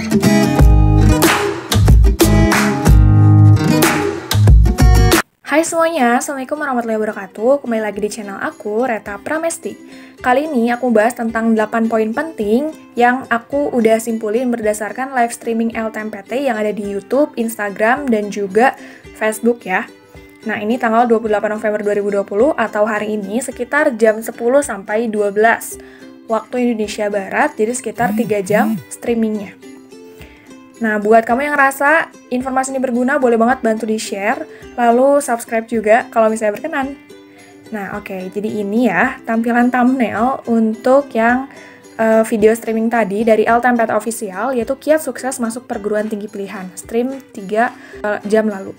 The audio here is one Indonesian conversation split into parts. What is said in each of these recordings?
Hai semuanya, Assalamualaikum warahmatullahi wabarakatuh. Kembali lagi di channel aku, Reta Pramesti. Kali ini aku bahas tentang 8 poin penting yang aku udah simpulin berdasarkan live streaming LTMPT yang ada di YouTube, Instagram, dan juga Facebook ya. Nah, ini tanggal 28 November 2020 atau hari ini sekitar jam 10 sampai 12 waktu Indonesia Barat, jadi sekitar 3 jam streamingnya. Nah, buat kamu yang ngerasa informasi ini berguna, boleh banget bantu di-share, lalu subscribe juga kalau misalnya berkenan. Nah, oke, jadi ini ya tampilan thumbnail untuk yang video streaming tadi dari LTMPT Official, yaitu kiat sukses masuk perguruan tinggi pilihan, stream 3 jam lalu.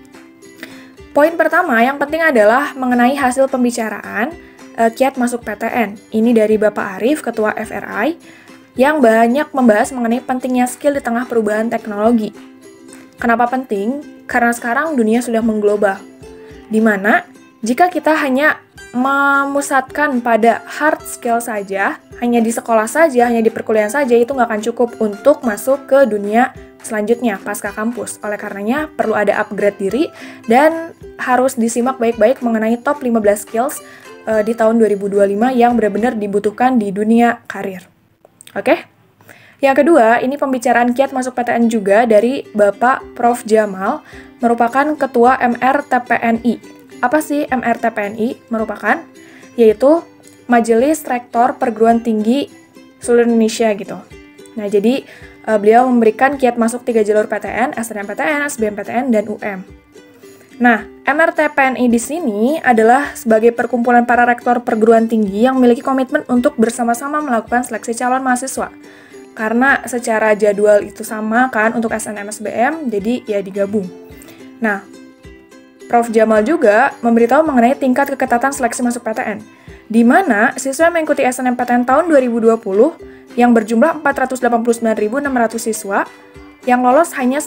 Poin pertama yang penting adalah mengenai hasil pembicaraan kiat masuk PTN. Ini dari Bapak Arif, Ketua FRI, yang banyak membahas mengenai pentingnya skill di tengah perubahan teknologi. Kenapa penting? Karena sekarang dunia sudah mengglobal, di mana jika kita hanya memusatkan pada hard skill saja, hanya di sekolah saja, hanya di perkuliahan saja, itu nggak akan cukup untuk masuk ke dunia selanjutnya pasca kampus. Oleh karenanya, perlu ada upgrade diri dan harus disimak baik-baik mengenai top 15 skills di tahun 2025 yang benar-benar dibutuhkan di dunia karir. Oke? Yang kedua, ini pembicaraan kiat masuk PTN juga dari Bapak Prof. Jamal, merupakan Ketua MRTPNI. Apa sih MRTPNI? Merupakan, yaitu Majelis Rektor Perguruan Tinggi seluruh Indonesia gitu. Nah, jadi beliau memberikan kiat masuk 3 jalur PTN, SNMPTN, SBMPTN, dan UM. Nah, MRTPNI di sini adalah sebagai perkumpulan para rektor perguruan tinggi yang memiliki komitmen untuk bersama-sama melakukan seleksi calon mahasiswa. Karena secara jadwal itu sama kan untuk SNM SBM, jadi ya digabung. Nah, Prof. Jamal juga memberitahu mengenai tingkat keketatan seleksi masuk PTN, di mana siswa yang mengikuti SNMPTN tahun 2020 yang berjumlah 489.600 siswa, yang lolos hanya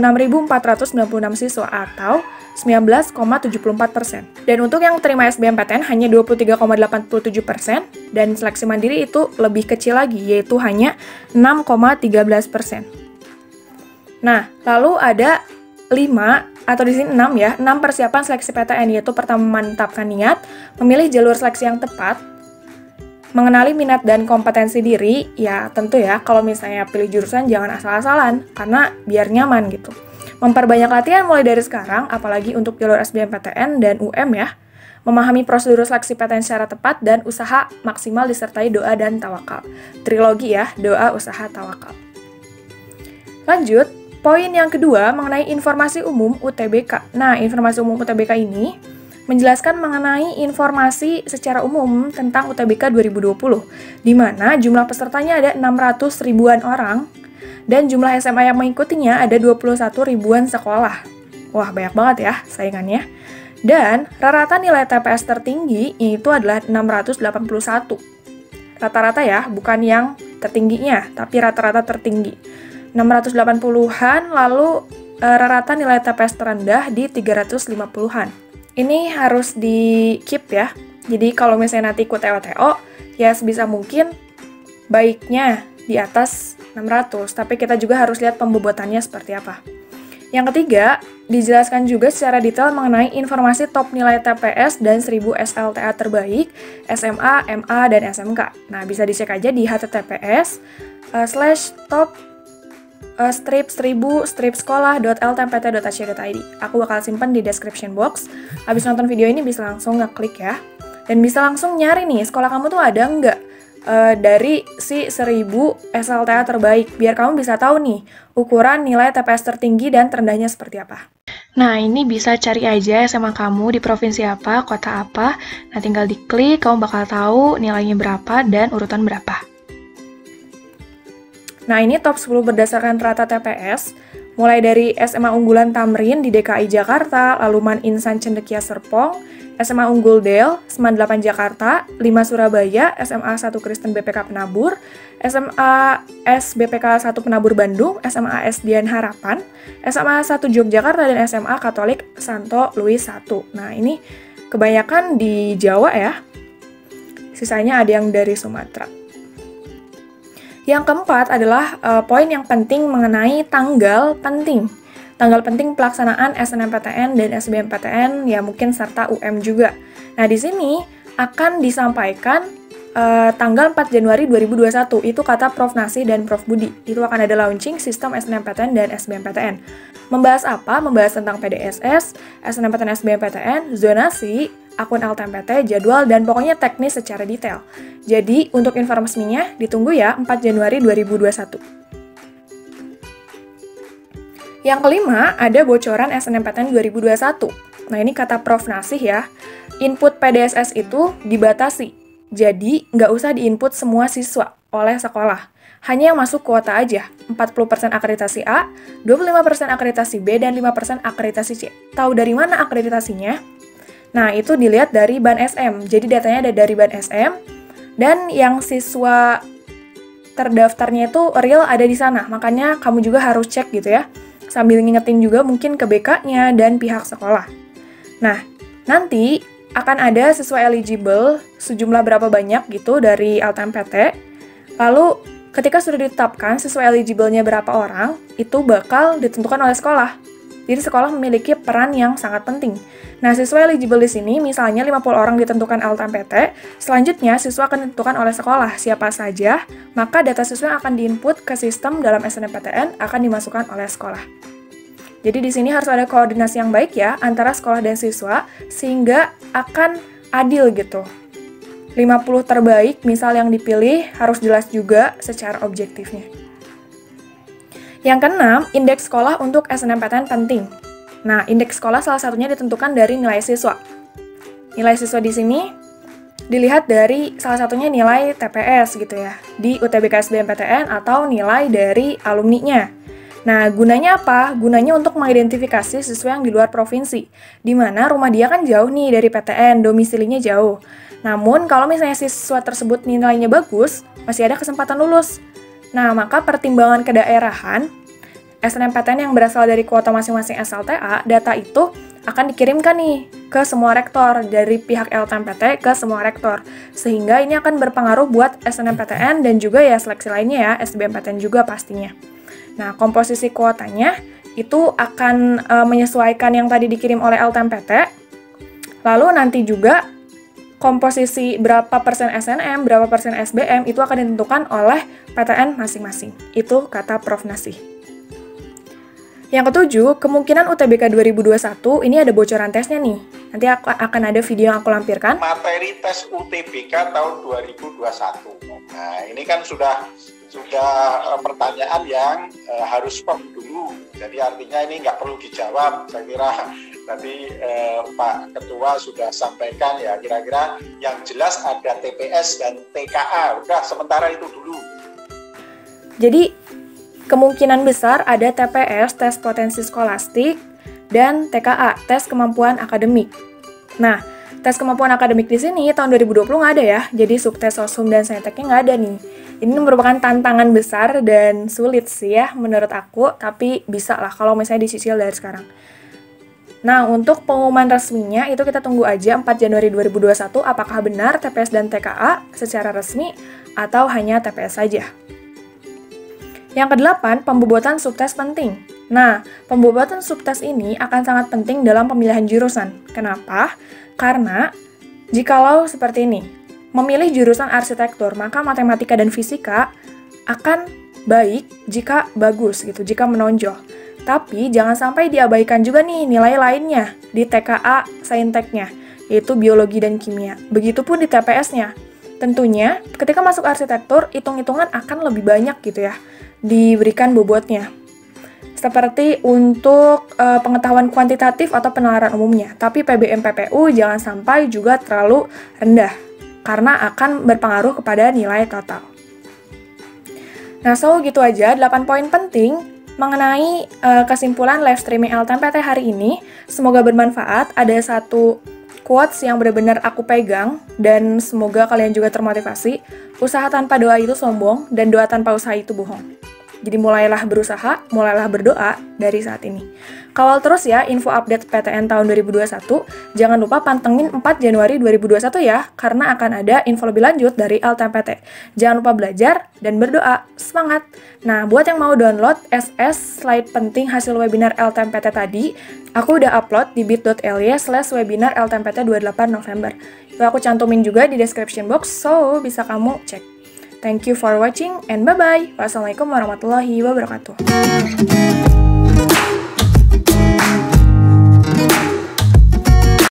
96.496 siswa atau 19,74%. Dan untuk yang terima SBMPTN hanya 23,87%, dan seleksi mandiri itu lebih kecil lagi, yaitu hanya 6,13%. Nah, lalu ada 5, atau di sini 6 ya, 6 persiapan seleksi PTN, yaitu pertama memantapkan niat, memilih jalur seleksi yang tepat, mengenali minat dan kompetensi diri, ya tentu ya, kalau misalnya pilih jurusan jangan asal-asalan, karena biar nyaman gitu. Memperbanyak latihan mulai dari sekarang, apalagi untuk jalur SBMPTN dan UM ya. Memahami prosedur seleksi PTN secara tepat dan usaha maksimal disertai doa dan tawakal. Trilogi ya, doa, usaha, tawakal. Lanjut, poin yang kedua mengenai informasi umum UTBK. Nah, informasi umum UTBK ini menjelaskan mengenai informasi secara umum tentang UTBK 2020, di mana jumlah pesertanya ada 600 ribuan orang, dan jumlah SMA yang mengikutinya ada 21 ribuan sekolah. Wah, banyak banget ya saingannya. Dan rata-rata nilai TPS tertinggi itu adalah 681. Rata-rata ya, bukan yang tertingginya, tapi rata-rata tertinggi. 680-an, lalu rata-rata nilai TPS terendah di 350-an. Ini harus di-keep ya. Jadi kalau misalnya nanti ikut TO-TO, ya sebisa mungkin baiknya di atas 600, tapi kita juga harus lihat pembobotannya seperti apa. Yang ketiga, dijelaskan juga secara detail mengenai informasi top nilai TPS dan 1000 SLTA terbaik, SMA, MA, dan SMK. Nah, bisa dicek aja di https:/top strip 1000 strip sekolah.ltmpt.ac.id. Aku bakal simpen di description box. Habis nonton video ini bisa langsung ngeklik ya. Dan bisa langsung nyari nih, sekolah kamu tuh ada nggak dari si 1000 SLTA terbaik, biar kamu bisa tahu nih ukuran nilai TPS tertinggi dan terendahnya seperti apa. Nah, ini bisa cari aja SMA kamu di provinsi apa, kota apa. Nah, tinggal diklik, kamu bakal tahu nilainya berapa dan urutan berapa. Nah, ini top 10 berdasarkan rata TPS, mulai dari SMA Unggulan Tamrin di DKI Jakarta, lalu Man Insan Cendekia Serpong, SMA Unggul Del, SMA 8 Jakarta, 5 Surabaya, SMA 1 Kristen BPK Penabur, SMA SBPK 1 Penabur Bandung, SMA AS Dian Harapan, SMA 1 Yogyakarta, dan SMA Katolik Santo Louis 1. Nah, ini kebanyakan di Jawa ya, sisanya ada yang dari Sumatera. Yang keempat adalah poin yang penting mengenai tanggal penting. Tanggal penting pelaksanaan SNMPTN dan SBMPTN, ya mungkin serta UM juga. Nah, di sini akan disampaikan tanggal 4 Januari 2021, itu kata Prof. Nasi dan Prof. Budi. Itu akan ada launching sistem SNMPTN dan SBMPTN. Membahas apa? Membahas tentang PDSS, SNMPTN, SBMPTN, zonasi, akun LTMPT, jadwal, dan pokoknya teknis secara detail. Jadi, untuk informasinya ditunggu ya 4 Januari 2021. Yang kelima, ada bocoran SNMPTN 2021. Nah, ini kata Prof. Nasih ya. Input PDSS itu dibatasi. Jadi, nggak usah diinput semua siswa oleh sekolah. Hanya yang masuk kuota aja. 40% akreditasi A, 25% akreditasi B, dan 5% akreditasi C. Tahu dari mana akreditasinya? Nah, itu dilihat dari Ban SM. Jadi, datanya ada dari Ban SM. Dan yang siswa terdaftarnya itu real ada di sana. Makanya, kamu juga harus cek gitu ya. Sambil ngingetin juga mungkin ke BK-nya dan pihak sekolah. Nah, nanti akan ada siswa eligible sejumlah berapa banyak gitu dari LTMPT. Lalu, ketika sudah ditetapkan siswa eligible-nya berapa orang, itu bakal ditentukan oleh sekolah. Jadi, sekolah memiliki peran yang sangat penting. Nah, siswa eligible di sini, misalnya 50 orang ditentukan LTMPT, selanjutnya siswa akan ditentukan oleh sekolah siapa saja, maka data siswa yang akan diinput ke sistem dalam SNMPTN akan dimasukkan oleh sekolah. Jadi di sini harus ada koordinasi yang baik ya antara sekolah dan siswa sehingga akan adil gitu. 50 terbaik misal yang dipilih harus jelas juga secara objektifnya. Yang keenam, indeks sekolah untuk SNMPTN penting. Nah, indeks sekolah salah satunya ditentukan dari nilai siswa. Nilai siswa di sini dilihat dari salah satunya nilai TPS gitu ya, di UTBK SBMPTN atau nilai dari alumninya. Nah, gunanya apa? Gunanya untuk mengidentifikasi siswa yang di luar provinsi, di mana rumah dia kan jauh nih dari PTN, domisilinya jauh. Namun, kalau misalnya siswa tersebut nilainya bagus, masih ada kesempatan lulus. Nah, maka pertimbangan kedaerahan, SNMPTN yang berasal dari kuota masing-masing SLTA, data itu akan dikirimkan nih ke semua rektor, dari pihak LTMPT ke semua rektor. Sehingga ini akan berpengaruh buat SNMPTN dan juga ya seleksi lainnya ya, SBMPTN juga pastinya. Nah, komposisi kuotanya itu akan menyesuaikan yang tadi dikirim oleh LTMPT. Lalu nanti juga komposisi berapa persen SNM, berapa persen SBM itu akan ditentukan oleh PTN masing-masing. Itu kata Prof. Nasih. Yang ketujuh, kemungkinan UTBK 2021 ini ada bocoran tesnya nih. Nanti akan ada video yang aku lampirkan. Materi tes UTBK tahun 2021. Nah, ini kan sudah pertanyaan yang harus firm dulu. Jadi artinya ini nggak perlu dijawab. Saya kira tadi Pak Ketua sudah sampaikan ya, kira-kira yang jelas ada TPS dan TKA. Udah sementara itu dulu. Jadi kemungkinan besar ada TPS, tes potensi skolastik, dan TKA, tes kemampuan akademik. Nah, tes kemampuan akademik di sini tahun 2020 nggak ada ya, jadi subtes sosum dan sainteknya nggak ada nih. Ini merupakan tantangan besar dan sulit sih ya menurut aku, tapi bisa lah kalau misalnya dicicil dari sekarang. Nah, untuk pengumuman resminya itu kita tunggu aja 4 Januari 2021 apakah benar TPS dan TKA secara resmi atau hanya TPS saja. Yang kedelapan, pembobotan subtes penting. Nah, pembobotan subtes ini akan sangat penting dalam pemilihan jurusan. Kenapa? Karena jikalau seperti ini, memilih jurusan arsitektur, maka matematika dan fisika akan baik jika bagus gitu, jika menonjol. Tapi jangan sampai diabaikan juga nih nilai lainnya di TKA sainteknya, yaitu biologi dan kimia. Begitupun di TPS-nya. Tentunya, ketika masuk arsitektur, hitung-hitungan akan lebih banyak gitu ya, diberikan bobotnya. Seperti untuk pengetahuan kuantitatif atau penalaran umumnya. Tapi PBM PPU jangan sampai juga terlalu rendah, karena akan berpengaruh kepada nilai total. Nah, so gitu aja 8 poin penting mengenai kesimpulan live streaming LTMPT hari ini. Semoga bermanfaat. Ada satu quotes yang benar-benar aku pegang, dan semoga kalian juga termotivasi. Usaha tanpa doa itu sombong, dan doa tanpa usaha itu bohong. Jadi mulailah berusaha, mulailah berdoa dari saat ini. Kawal terus ya info update PTN tahun 2021. Jangan lupa pantengin 4 Januari 2021 ya, karena akan ada info lebih lanjut dari LTMPT. Jangan lupa belajar dan berdoa. Semangat! Nah, buat yang mau download SS slide penting hasil webinar LTMPT tadi, aku udah upload di bit.ly/webinar LTMPT 28 November. Itu aku cantumin juga di description box, so bisa kamu cek. Thank you for watching and bye-bye. Wassalamualaikum warahmatullahi wabarakatuh.